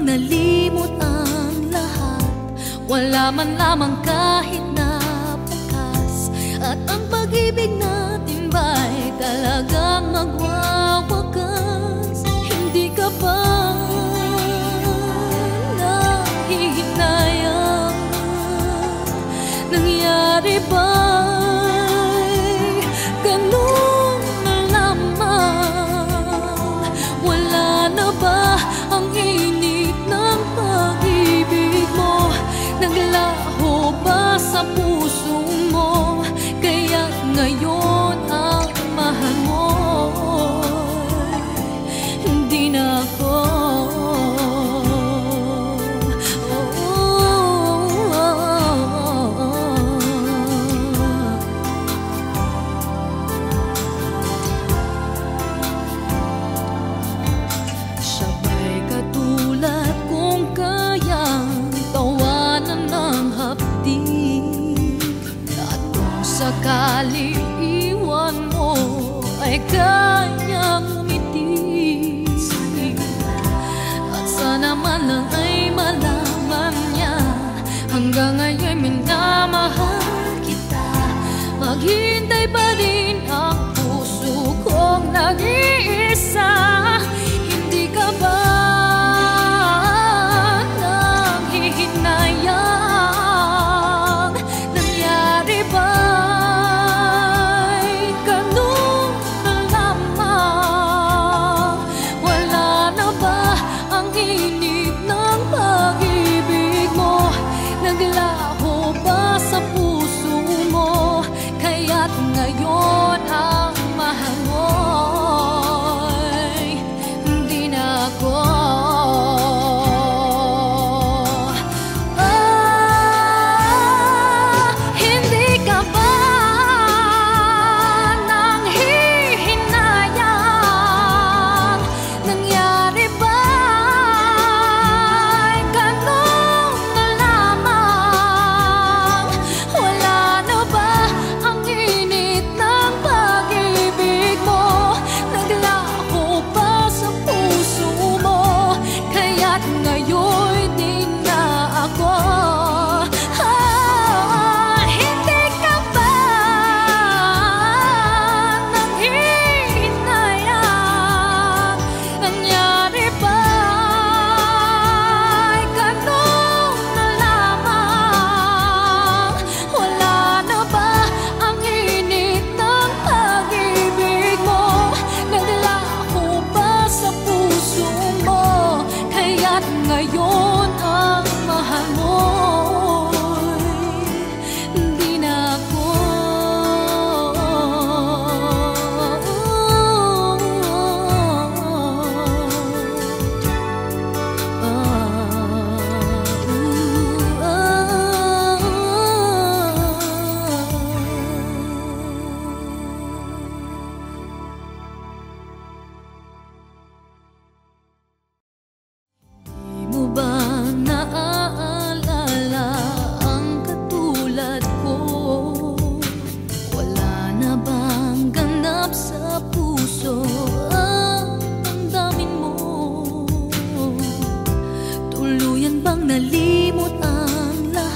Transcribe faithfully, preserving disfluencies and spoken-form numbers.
nalimot ang lahat, wala man lamang kahit na bakas. At ang pag-ibig natin ba'y talagang magwawakas? Hindi ka ba nahihinayang? Nangyari ba'y ganun na lamang? Wala na ba ang init ng pag-ibig mo? Naglaho ba sa puso mo? Kaya't ngayon ang mahal mo hindi na ako. Sabay katulad kung kayang tawanan ng hapdi, at kung sakali iwan mo ay kayang umiti. At sana man lang ay malaman niya hanggang ngayon minamahal kita. Maghintay pa rin